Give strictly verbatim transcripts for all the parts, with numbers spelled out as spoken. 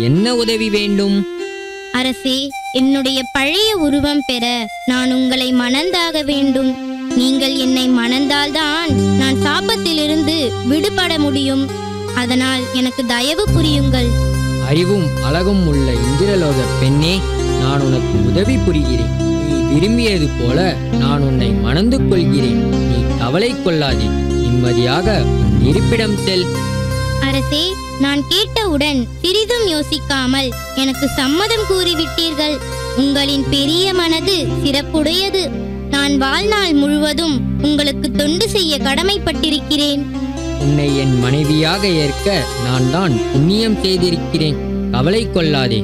என்ன உதவி வேண்டும்? அரசே, என்னுடைய பழைய உருவம் பெற நான் உங்களை மணந்தாக வேண்டும். நீங்கள் என்னை மணந்தால்தான் நான் சாபத்திலிருந்து விடுபட முடியும். அதனால் எனக்கு தயவு புரியுங்கள். அறிவும் அழகும் உள்ள இந்திரலோக பெண்ணே, நான் உனக்கு உதவி புரிகிறேன். நீ விரும்பியது போல நான் உன்னை மணந்து கொள்கிறேன். நீ கவலை கொள்ளாதே, நிம்மதியாக உன் இருப்பிடம் செல். அரசே, நான் கேட்டவுடன் சிறிதும் யோசிக்காமல் எனக்கு சம்மதம் கூறிவிட்டீர்கள். உங்களின் பெரிய மனது சிறப்புடையது. நான் வாழ்நாள் முழுவதும் உங்களுக்கு தொண்டு செய்ய கடமைப்பட்டிருக்கிறேன். உன்னை என் மனைவியாக ஏற்க நான் தான் புண்ணியம் செய்திருக்கிறேன். கவலை கொள்ளாதே.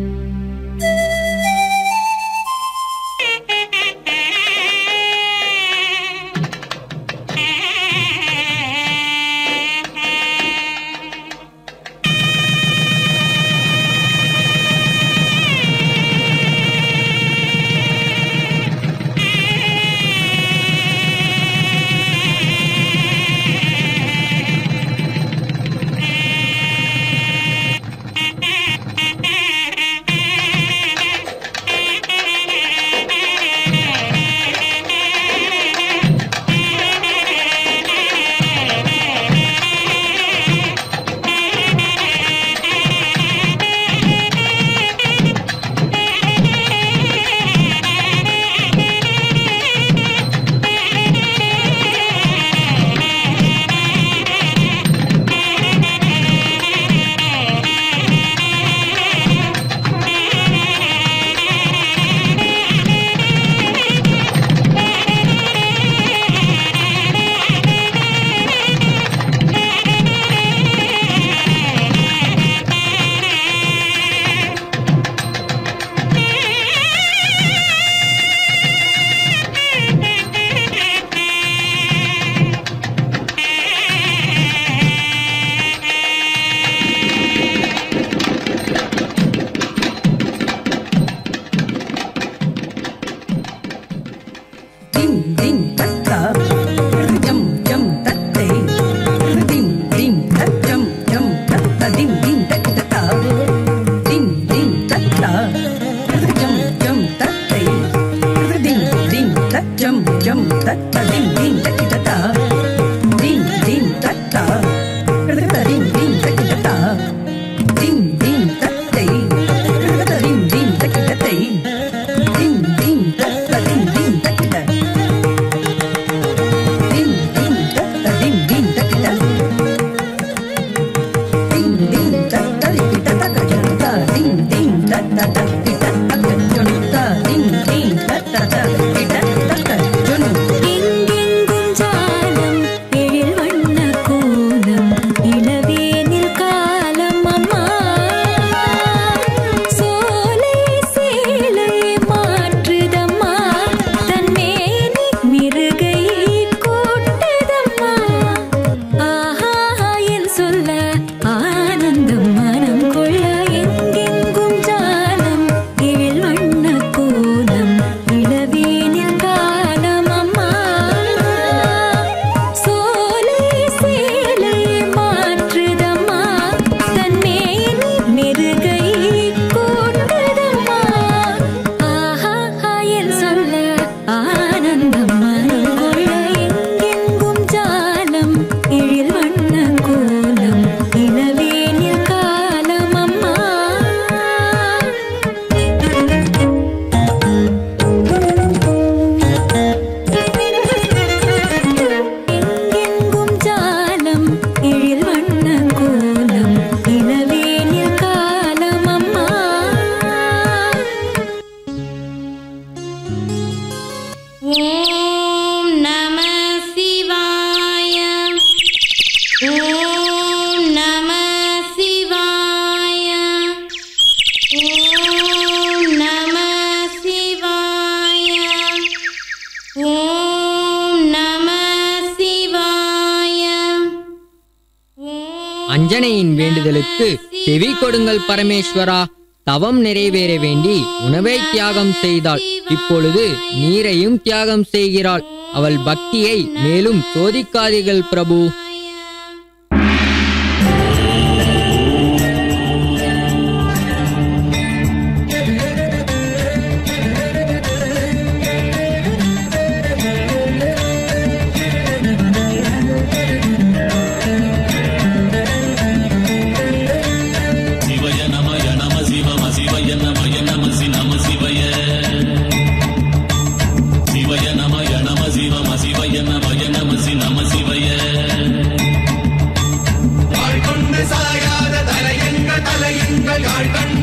அஞ்சனையின் வேண்டுதலுக்கு செவி கொடுங்கள் பரமேஸ்வரா. தவம் நிறைவேற வேண்டி உணவை தியாகம் செய்தாள். இப்பொழுது நீரையும் தியாகம் செய்கிறாள். அவள் பக்தியை மேலும் சோதிக்காதீர்கள் பிரபு.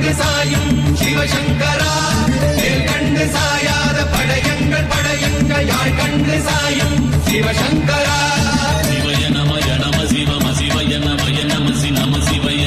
கண்டு சாயும் சிவசங்கரா வேல் கண்டு சாயாத படையங்கள் படையுங்கள் யாழ் கண்டு சாயும் சிவசங்கரா சிவய நமய நம சிவம சிவய நமய நம சி நம சிவய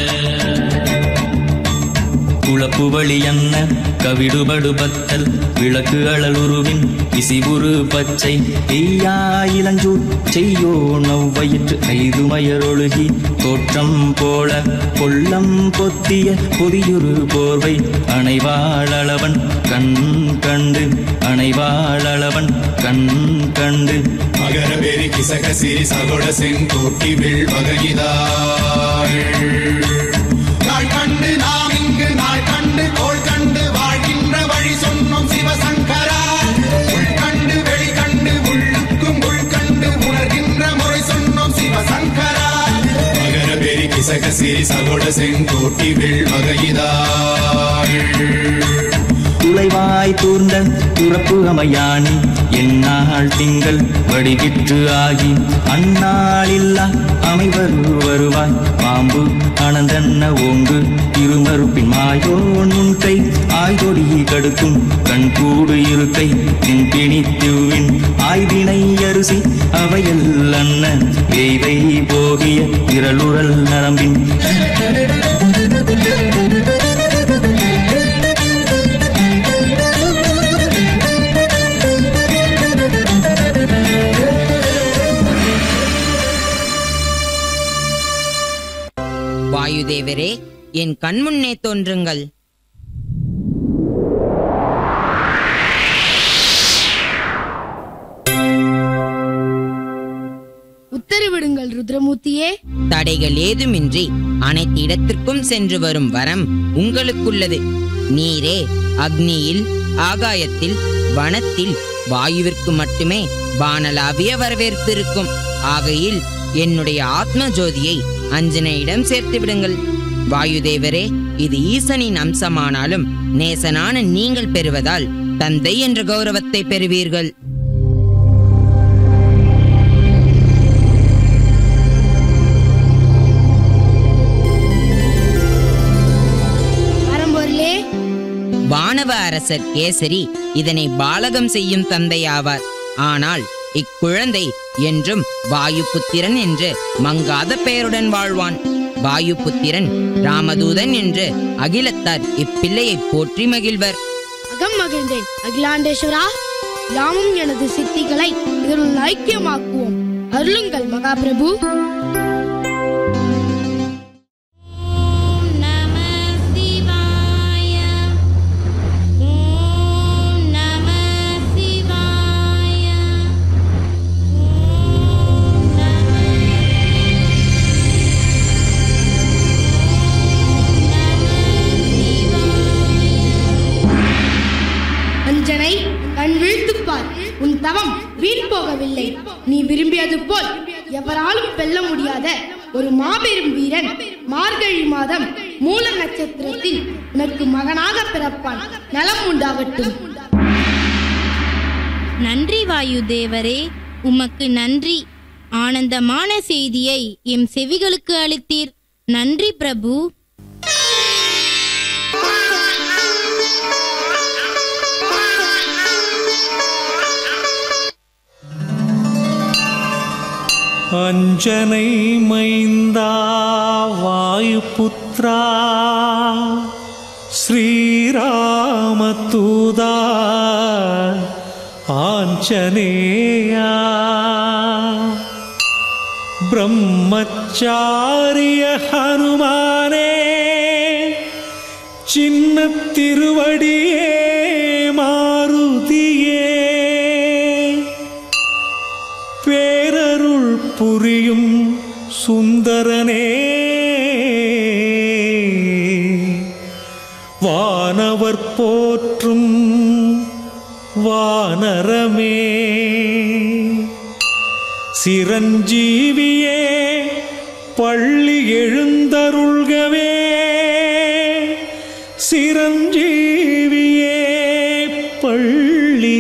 குளப்பு வழி அன்ன கவிடுபடு பத்தல் விளக்கு அழலுருவின் விசிபுரு பச்சை தீயா இளஞ்சூர் செய்யோ நவ்வயிற்று ஐதுமயரொழுகி தோற்றம் போல கொல்லம் பொத்திய பொதியுரு போர்வை அணைவாளவன் கண் கண்டு அணைவாளவன் கண் கண்டு மகர பெரி கிசக சிறி சகோட செங்கோட்டி வில் வகையிதாள் நாள் கண்டு நாம் இங்கு நாள் கண்டு கோள் கண்டு வாழ்கின்ற வழி சொன்னோம் சிவசங்கரா உள் கண்டு வெளி கண்டு உள்ளுக்கும் உள் கண்டு உணர்கின்ற முறை சொன்னோம் சிவசங்கரா மகர பெரி கிசக சிறி சகோட செங்கோட்டி வில் வகையிதாள் துளைவாய் தூர்ந்த துறப்பு அமையானி எந்நாள் திங்கள் வடிவிற்று ஆகி அந்நாளில்லா அமைவர் வருவாய் பாம்பு அனந்தன்ன ஓங்கு திருமறுப்பின் மாயோ நுண்கை ஆய்தொடி கடுக்கும் கண்கூடு இருக்கை தின்பிணித்துவின் ஆய்வினை அரிசி அவையல் அன்ன வேய்வை போகிய திரளுரல் நரம்பின் வாயுதேவரே, என் கண்முன்னே தோன்றுங்கள். உத்தரவிடுங்கள் ருத்ரமூர்த்தியே. தடைகள் ஏதுமின்றி அனைத்து இடத்திற்கும் சென்று வரும் வரம் உங்களுக்குள்ளது. நீரே அக்னியில், ஆகாயத்தில், வனத்தில் வாயுவிற்கு மட்டுமே வானலாவிய வரவேற்பு இருக்கும். ஆகையில் என்னுடைய ஆத்ம ஜோதியை அஞ்சனையிடம் சேர்த்து விடுங்கள். வாயுதேவரே, இது ஈசனின் அம்சமானாலும் நேசனான நீங்கள் பெறுவதால் தந்தை என்ற கௌரவத்தை பெறுவீர்கள். வானவ அரசர் கேசரி இதனை பாலகம் செய்யும் தந்தையாவார். ஆனால் இக்குழந்தை என்றும் வாயுபுத்திரன் என்று மங்காத பெயருடன் வாழ்வான். வாயுபுத்திரன் ராமதூதன் என்று அகிலத்தார் இப்பிள்ளையை போற்றி மகிழ்வர். அகம் மகிழ்ந்தேன் அகிலாண்டேஸ்வரா. யாமும் எனது சித்திகளை இதனுள் ஐக்கியமாக்குவோம். அருளுங்கள் மகாபிரபு. கண் விழித்துப் பார், உன் தவம் வீண் போகவில்லை. நீ விரும்பியது போல் எவராலும் வெல்ல முடியாத ஒரு மாபெரும் வீரன் மார்கழி மாதம் மூல நட்சத்திரத்தில் உனக்கு மகனாக பிறப்பான். நலம் உண்டாகட்டும். நன்றி வாயுதேவரே, உமக்கு நன்றி. ஆனந்தமான செய்தியை எம் செவிகளுக்கு அளித்தீர். நன்றி பிரபு. அஞ்சனை மைந்தா வாயுபுத்ரா ஸ்ரீராமதூதா ஆஞ்சநேயா பிரம்மச்சாரிய ஹனுமானே சின்ன திருவடியே மாருதியே பேரருள் புரியும் சுந்தரனே வானவர் போற்றும் வானரமே சிரஞ்சீவியே பள்ளி எழுந்தருள்கவே சிரஞ்சீவியே பள்ளி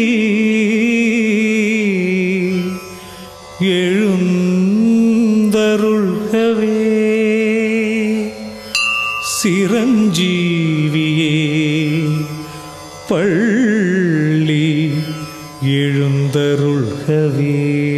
எழுந்தருள்கவே சிரஞ்சீவியே சஞ்சீவியே பள்ளி எழுந்தருள்கவே.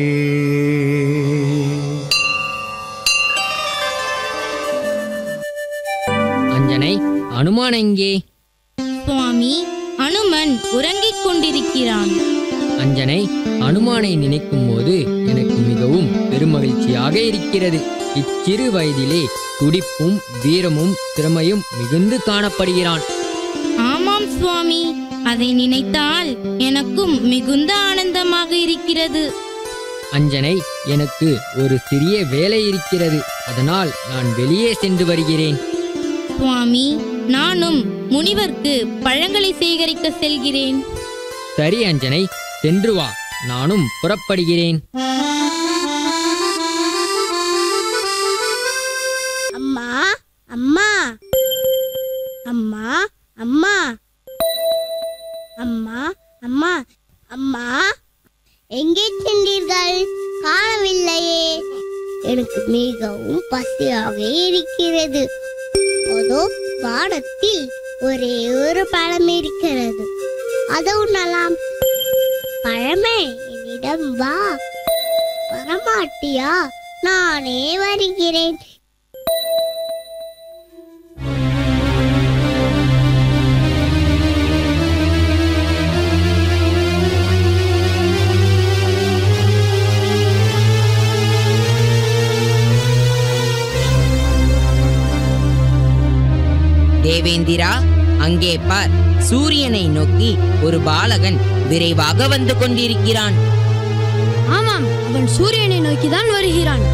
அஞ்சனை, அனுமான் எங்கே? சுவாமி, அனுமன் உறங்கிக் கொண்டிருக்கிறான். அஞ்சனை, அனுமானை நினைக்கும் போது எனக்கு மிகவும் பெருமகிழ்ச்சியாக இருக்கிறது. இச்சிறு வயதிலே துடிப்பும் வீரமும் திறமையும் மிகுந்து காணப்படுகிறான். ஆமாம் சுவாமி, அதை நினைத்தால் எனக்கும் மிகுந்த ஆனந்தமாக இருக்கிறது. அஞ்சனை, எனக்கு ஒரு சிறிய வேலை இருக்கிறது. அதனால் நான் வெளியே சென்று வருகிறேன். சுவாமி, நானும் முனிவர்க்கு பழங்களை சேகரிக்க செல்கிறேன். சரி அஞ்சனை, சென்று வா. நானும் புறப்படுகிறேன். அம்மா அம்மா அம்மா அம்மா அம்மா அம்மா அம்மா எங்கே சென்றீர்கள்? காணவில்லையே. எனக்கு மிகவும் பசியாக இருக்கிறது. அதோ வானத்தில் ஒரே ஒரு பழம் இருக்கிறது, அதை உண்ணலாம். பழமே, என்னிடம் வா. வரமாட்டியா? நானே வருகிறேன். தேவேந்திரா, அங்கே பார், சூரியனை நோக்கி ஒரு பாலகன் விரைவாக வந்து கொண்டிருக்கிறான். ஆமாம், அவன் சூரியனை நோக்கிதான் வருகிறான்.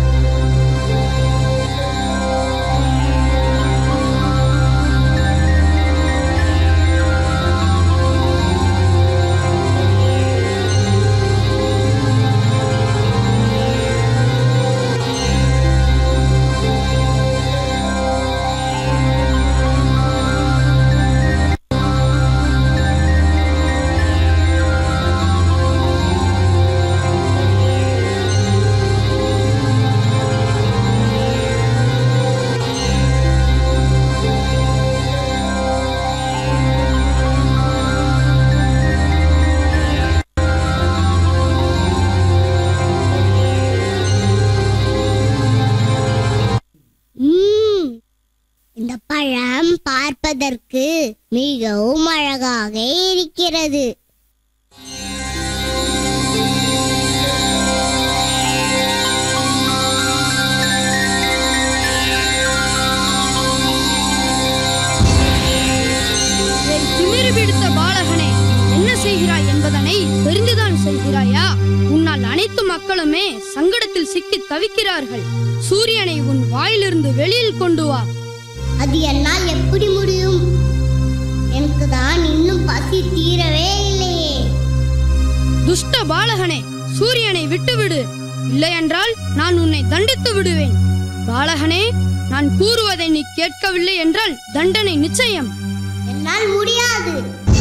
இந்த பழம் பார்ப்பதற்கு மிகவும் அழகாக இருக்கிறது. திமிரு பிடித்த பாலகனே, என்ன செய்கிறாய் என்பதனை தெரிந்துதான் செய்கிறாயா? உன்னால் அனைத்து மக்களுமே சங்கடத்தில் சிக்கி தவிக்கிறார்கள். சூரியனை உன் வாயிலிருந்து வெளியில் கொண்டு வா. அது என்னால் எப்படி முடியும்? எனக்கு தான் இன்னும் பசி தீரவே இல்லையே. துஷ்ட பாலகனே, சூரியனை விட்டுவிடு. இல்லையென்றால் நான் உன்னை தண்டித்து விடுவேன். பாலகனே, நான் கூறுவதை நீ கேட்கவில்லை என்றால் தண்டனை நிச்சயம். என்னால் முடியாது.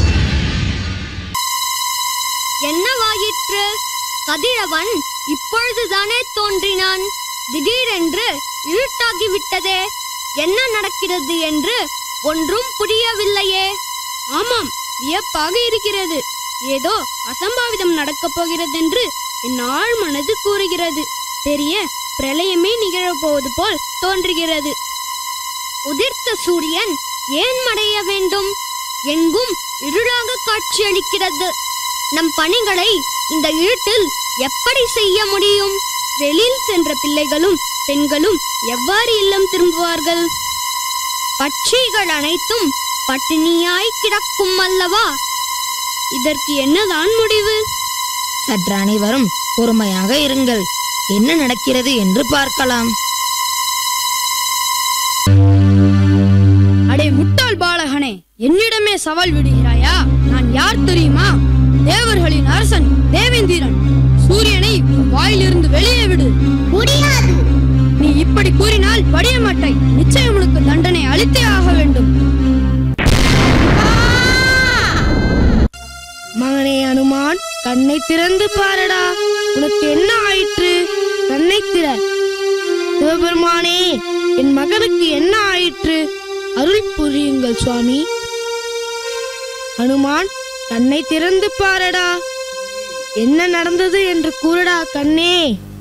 என்னவாயிற்று? கதிரவன் இப்பொழுதுதானே தோன்றினான். திடீரென்று இருட்டாகிவிட்டதே. என்ன நடக்கிறது என்று ஒன்றும் புரியவில்லையே. ஆமாம், வியப்பாக இருக்கிறது. ஏதோ அசம்பாவிதம் நடக்கப் போகிறது என்று என் ஆழ் மனது கூறுகிறது. பெரிய பிரளயமே நிகழப்போவது போல் தோன்றுகிறது. உதிர்த்த சூரியன் ஏன் மறைய வேண்டும்? எங்கும் இருளாக காட்சியளிக்கிறது. நம் பணிகளை இந்த இருட்டில் எப்படி செய்ய முடியும்? வெளியில் சென்ற பிள்ளைகளும் பெண்களும் எவ்வாறு இல்லம் திரும்புவார்கள்? பட்சிகள் அனைத்தும் பட்டினியாய் கிடக்கும் அல்லவா? இதற்கு என்னதான் முடிவு? சற்று அனைவரும் பொறுமையாக இருங்கள். என்ன நடக்கிறது என்று பார்க்கலாம். அடே முட்டாள் பாலகனே, என்னிடமே சவால் விடுகிறாயா? நான் யார் தெரியுமா? தேவர்களின் அரசன் தேவேந்திரன். சூரியனை வாயிலிருந்து வெளியே விடு. முடியாது. நீ இப்படி கூறினால் படிய மாட்டாய். நிச்சயம் உனக்கு தண்டனை அளித்தே ஆக வேண்டும். மகனே அனுமான், கண்ணை திறந்து பாரடா. உனக்கு என்ன ஆயிற்று? கண்ணை திற. சிவபெருமானே, என் மகனுக்கு என்ன ஆயிற்று? அருள் புரியுங்கள் சுவாமி. ஹனுமான், கண்ணை திறந்து பாரடா. என்ன நடந்தது என்று கூறடா கண்ணே.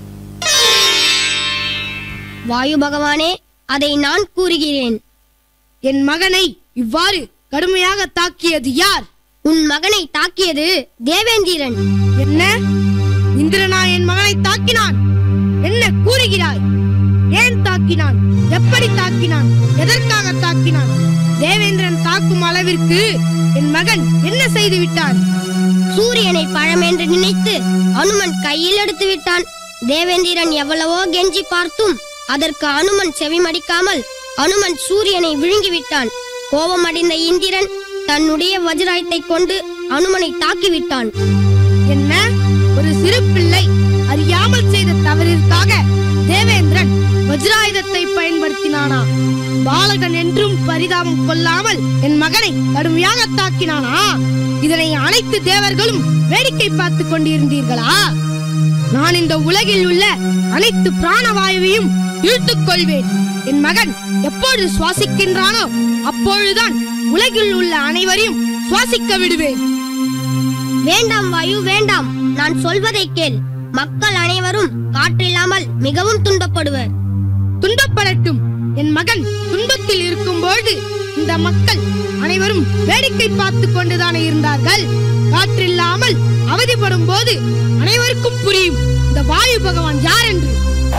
வாயு பகவானே, அதை நான் கூறுகிறேன். என் மகனை இவ்வாறு கடுமையாக தாக்கியது யார்? உன் மகனை தாக்கியது தேவேந்திரன். என்ன? இந்திரனா என் மகனை தாக்கினான்? என்ன கூறுகிறாய்? ஏன் தாக்கினான்? எப்படி தாக்கினான்? எதற்காக தாக்கினான்? தேவேந்திரன் தாக்கும் அளவிற்கு என் மகன் என்ன செய்து விட்டான்? சூரியனை பழம் என்று நினைத்து அனுமன் கையில் எடுத்து விட்டான். தேவேந்திரன் எவ்வளவோ கெஞ்சி பார்த்தும் அதற்கு அனுமன் செவிமடிக்காமல் அனுமன் சூரியனை விழுங்கிவிட்டான். கோபமடைந்த இந்திரன் தன்னுடைய வஜ்ராயத்தை கொண்டு அனுமனை தாக்கிவிட்டான். என்ன? ஒரு சிறு பிள்ளை அறியாமல் செய்த தவறிற்காக தேவேந்திரன் வஜ்ராயுதத்தை பயன்படுத்தினானா? பாலகன் என்றும் பரிதாபம் கொள்ளாமல் என் மகனை கடுமையாக தாக்கினானா? இதனை அனைத்து தேவர்களும் வேடிக்கை பார்த்து கொண்டிருந்தீர்களா? நான் இந்த உலகில் உள்ள அனைத்து பிராணவாயுவையும் இழுத்துக் கொள்வேன். என் மகன் எப்பொழுது சுவாசிக்கின்றானோ அப்பொழுதுதான் உலகில் உள்ள அனைவரையும் சுவாசிக்க விடுவேன். வேண்டாம் வாயு, வேண்டாம். நான் சொல்வதை கேள். மக்கள் அனைவரும் காற்றில்லாமல் மிகவும் துன்பப்படுவர். துன்பப்படட்டும். என் மகன் துன்பத்தில் இருக்கும் பொழுது இந்த மக்கள் அனைவரும் வேடிக்கை பார்த்து கொண்டுதானே இருந்தார்கள். காற்றில்லாமல் அவதிப்படும் போது அனைவருக்கும் புரியும் இந்த வாயு பகவான் யார் என்று.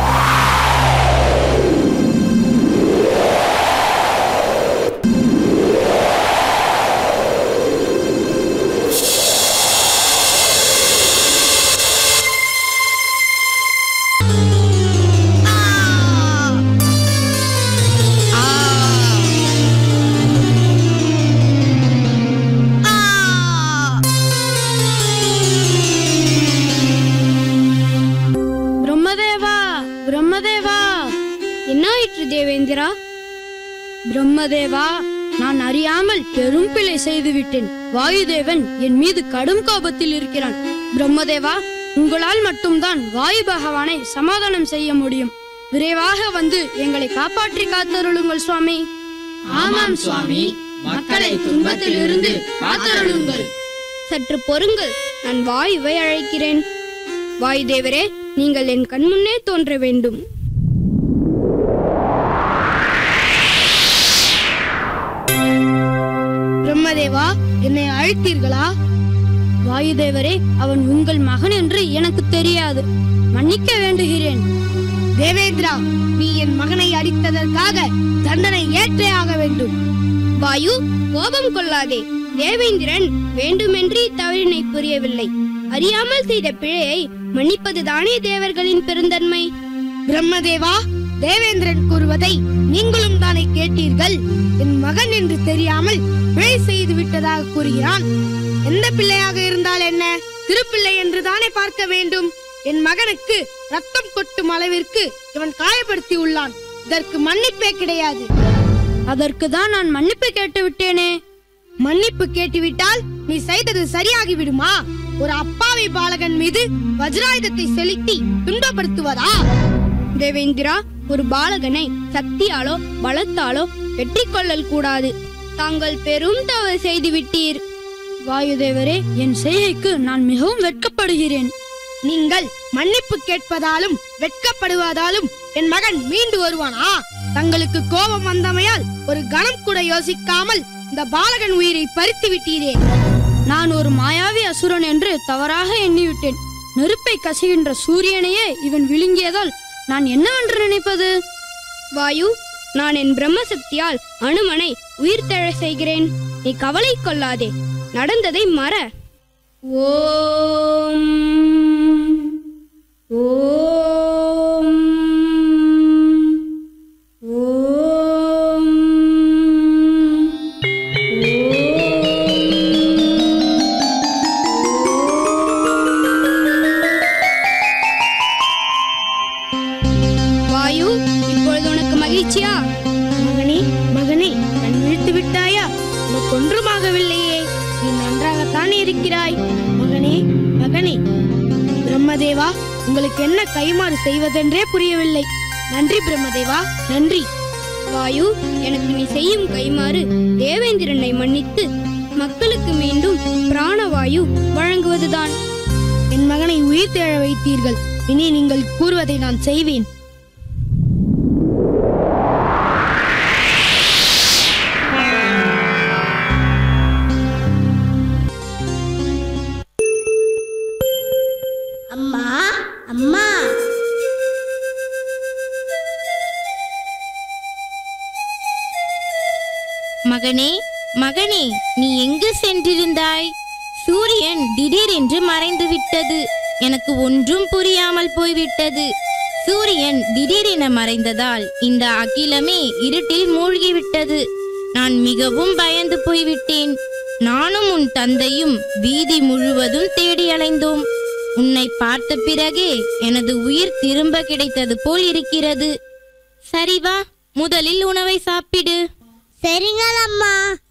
தேவேந்திரா, பிரம்மதேவா, நான் அறியாமல் பெரும் பிழை செய்துவிட்டேன். வாயுதேவன் என் மீது கடும் கோபத்தில் இருக்கிறான். பிரம்மதேவா, உங்களால் மட்டும்தான் வாயு பகவானை சமாதானம் செய்ய முடியும். விரைவாக வந்து எங்களை காப்பாற்றி காத்தருளுங்கள் சுவாமி. ஆமாம் சுவாமி, மக்களை துன்பத்தில் இருந்து காத்தருளுங்கள். சற்று பொறுங்கள், நான் வாயுவை அழைக்கிறேன். வாயுதேவரே, நீங்கள் என் கண்முன்னே தோன்ற வேண்டும். பிரம்மதேவா, என்னை அழைத்தீர்களா? வாயுதேவரே, அவன் உங்கள் மகன் என்று எனக்கு தெரியாது. மன்னிக்க வேண்டுகிறேன். தேவேந்திரா, நீ என் மகனை அடித்ததற்காக தண்டனை ஏற்றே ஆக வேண்டும். வாயு, கோபம் கொள்ளாதே. தேவேந்திரன் வேண்டுமென்றே தவறினை புரியவில்லை. அறியாமல் செய்த பிழையை மன்னிப்பதுதானே தேவர்களின் பெருந்தன்மை. பிரம்மதேவா, தேவேந்திரன் கூறுவதை நீங்களும் தானே கேட்டீர்கள். என் மகன் என்று தெரியாமல் பிழை செய்து விட்டதாக கூறுகிறான். எந்த பிள்ளையாக இருந்தால் என்ன, திருப்பிள்ளை என்று தானே பார்க்க வேண்டும். என் மகனுக்கு ரத்தம் கொட்டும் அளவிற்கு இவன் காயப்படுத்தி உள்ளான். இதற்கு மன்னிப்பே கிடையாது. அதற்கு தான் நான் மன்னிப்பு கேட்டு விட்டேனே. மன்னிப்பு கேட்டுவிட்டால் நீ செய்தது சரியாகி விடுமா? ஒரு அப்பாவி பாலகன் மீது வஜ்ராயுதத்தை செலுத்தி துன்பப்படுத்துவதா? தேவேந்திரா, ஒரு பாலகனை சக்தியாலோ பலத்தாலோ வெற்றி கொள்ளல் கூடாது. தாங்கள் பெரும் தவறு செய்து விட்டீர். வாயுதேவரே, என் செய்கைக்கு நான் மிகவும் வெட்கப்படுகிறேன். நீங்கள் மன்னிப்பு கேட்பதாலும் வெட்கப்படுவதாலும் என் மகன் மீண்டு வருவானா? தங்களுக்கு கோபம் வந்தமையால் ஒரு கணம் கூட யோசிக்காமல் இந்த பாலகன் உயிரை பறித்து விட்டீரே. நான் ஒரு மாயாவி அசுரன் என்று தவறாக எண்ணிவிட்டேன். நெருப்பை கசிகின்ற சூரியனையே இவன் விழுங்கியதால் நான் என்னவென்று நினைப்பது? வாயு, நான் என் பிரம்மசக்தியால் அனுமனை உயிர் தழ செய்கிறேன். நீ கவலை கொள்ளாதே. நடந்ததை மற. ஓம் ஓம் ஓம் வாயு, இப்பொழுது உனக்கு மகிழ்ச்சியா? மகனே, மகனே, கண் விழித்து விட்டாயா? உனக்கு ஒன்றுமாகவில்லையே. நீ நன்றாகத்தான் இருக்கிறாய். மகனே, மகனே. பிரம்மதேவா, உங்களுக்கு என்ன கைமாறு செய்வதென்றே புரியவில்லை. நன்றி பிரம்மதேவா, நன்றி. வாயு, எனக்கு நீ செய்யும் கைமாறு தேவேந்திரனை மன்னித்து மக்களுக்கு மீண்டும் பிராணவாயு வழங்குவதுதான். என் மகனை உயிர் தேழ வைத்தீர்கள். இனி நீங்கள் கூறுவதை நான் செய்வேன். அம்மா, அம்மா, மகனே, மகனே, நீ எங்கு சென்றிருந்தாய்? சூரியன் திடீரென்று மறைந்து விட்டது. எனக்கு ஒன்றும் புரியாமல் போய்விட்டது. சூரியன் திடீரென மறைந்ததால் இந்த அகிலமே இருட்டில் மூழ்கிவிட்டது. நான் மிகவும் பயந்து போய்விட்டேன். நானும் உன் தந்தையும் வீதி முழுவதும் தேடி அலைந்தோம். உன்னை பார்த்த பிறகே எனது உயிர் திரும்ப கிடைத்தது போல் இருக்கிறது. சரி வா, முதலில் உணவை சாப்பிடு. சரிங்கள் அம்மா.